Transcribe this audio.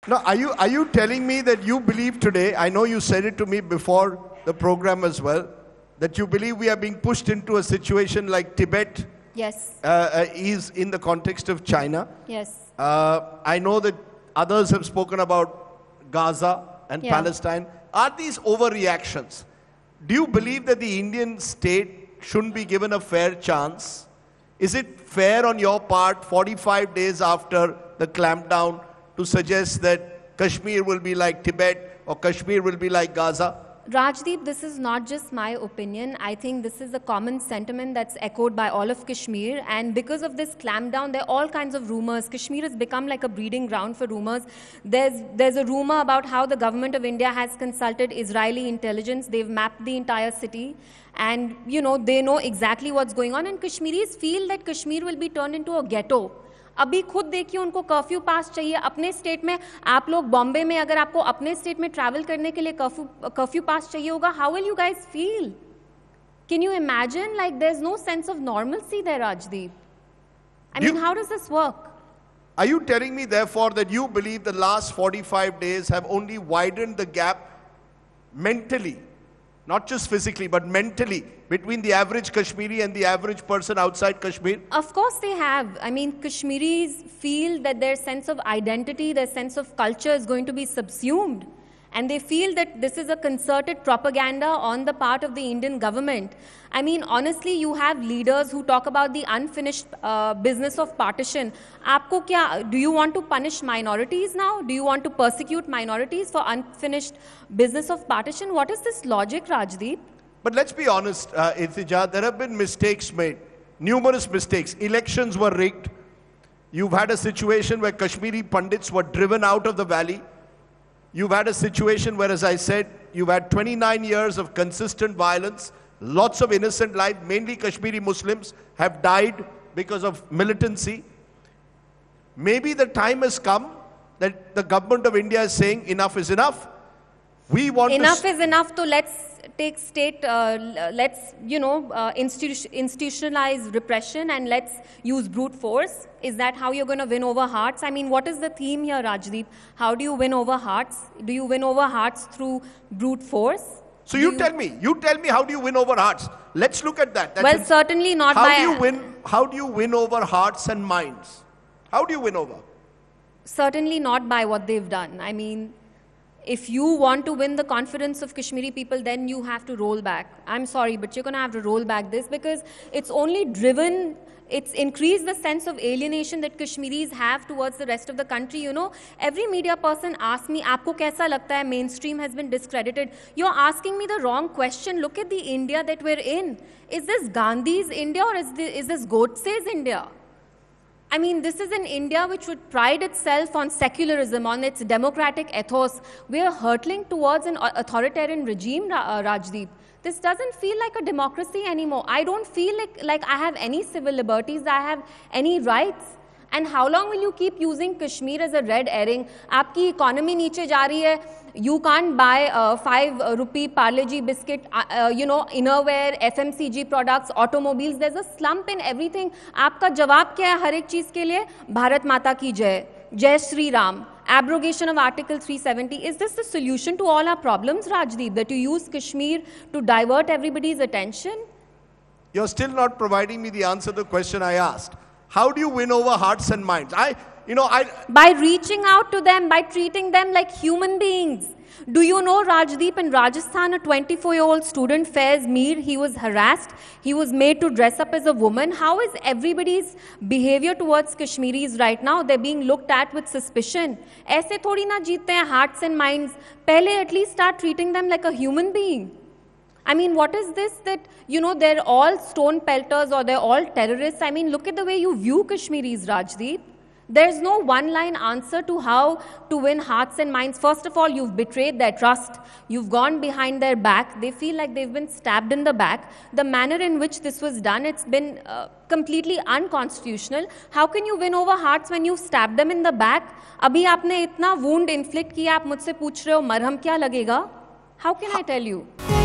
Now, are you telling me that you believe today, I know you said it to me before the program as well, that you believe we are being pushed into a situation like Tibet? Yes. Is in the context of China. Yes. I know that others have spoken about Gaza and Palestine. Are these overreactions? Do you believe that the Indian state shouldn't be given a fair chance? Is it fair on your part, 45 days after the clampdown, to suggest that Kashmir will be like Tibet or Kashmir will be like Gaza? Rajdeep, this is not just my opinion. I think this is a common sentiment that's echoed by all of Kashmir. And because of this clampdown, there are all kinds of rumors. Kashmir has become like a breeding ground for rumors. There's a rumor about how the government of India has consulted Israeli intelligence. They've mapped the entire city. And, you know, they know exactly what's going on. And Kashmiris feel that Kashmir will be turned into a ghetto. अभी खुद देखिए उनको curfew pass चाहिए अपने state में. आप लोग बॉम्बे में अगर आपको अपने स्टेट में ट्रैवल करने के लिए कर्फ्यू पास चाहिए होगा, how will you guys feel? Can you imagine? Like there is no sense of normalcy there, Rajdeep. I mean, how does this work? Are you telling me therefore that you believe the last 45 days have only widened the gap mentally, not just physically, but mentally, between the average Kashmiri and the average person outside Kashmir? Of course they have. I mean, Kashmiris feel that their sense of identity, their sense of culture is going to be subsumed. And they feel that this is a concerted propaganda on the part of the Indian government. I mean, honestly, you have leaders who talk about the unfinished business of partition. Aapko kya, do you want to punish minorities now? Do you want to persecute minorities for unfinished business of partition? What is this logic, Rajdeep? But let's be honest, Iltija, there have been mistakes made, numerous mistakes. Elections were rigged. You've had a situation where Kashmiri Pandits were driven out of the valley. You've had a situation where, as I said, you've had 29 years of consistent violence. Lots of innocent lives, mainly Kashmiri Muslims, have died because of militancy. Maybe the time has come that the government of India is saying enough is enough. We want enough is enough, so let's take state, let's, you know, institutionalize repression and let's use brute force. Is that how you're going to win over hearts? I mean, what is the theme here, Rajdeep? How do you win over hearts? Do you win over hearts through brute force? So you tell me, how do you win over hearts? Let's look at that. Well, certainly not how by... How do you win over hearts and minds? How do you win over? Certainly not by what they've done. I mean, if you want to win the confidence of Kashmiri people, then you have to roll back. I'm sorry, but you're going to have to roll back this because it's only driven, it's increased the sense of alienation that Kashmiris have towards the rest of the country. You know, every media person asks me, "Aapko kaisa lagta hai? Mainstream has been discredited." You're asking me the wrong question. Look at the India that we're in. Is this Gandhi's India or is this Godse's India? I mean, this is an India which would pride itself on secularism, on its democratic ethos. We are hurtling towards an authoritarian regime, Rajdeep. This doesn't feel like a democracy anymore. I don't feel like I have any civil liberties, I have any rights. And how long will you keep using Kashmir as a red herring? Aapki economy niche ja rahi hai. You can't buy 5 rupee Parle-G biscuit, you know, innerwear, FMCG products, automobiles. There's a slump in everything. Aapka jawab kya hai har ek cheez ke liye? Bharat Mata ki jai. Jai Shri Ram. Abrogation of Article 370. Is this the solution to all our problems, Rajdeep? That you use Kashmir to divert everybody's attention? You're still not providing me the answer to the question I asked. How do you win over hearts and minds? By reaching out to them, by treating them like human beings. Do you know, Rajdeep, in Rajasthan, a 24-year-old student, Faiz Mir, he was harassed. He was made to dress up as a woman. How is everybody's behavior towards Kashmiris right now? They're being looked at with suspicion. Aise thodi na jeete hain hearts and minds. Pehle at least start treating them like a human being. I mean, what is this that, you know, they're all stone pelters or they're all terrorists? I mean, look at the way you view Kashmiris, Rajdeep. There's no one-line answer to how to win hearts and minds. First of all, you've betrayed their trust. You've gone behind their back. They feel like they've been stabbed in the back. The manner in which this was done, it's been completely unconstitutional. How can you win over hearts when you stab them in the back? Abhi aapne itna wound inflict kiya, aap mujhse pooch rahe ho, marham kya lagega? How can I tell you?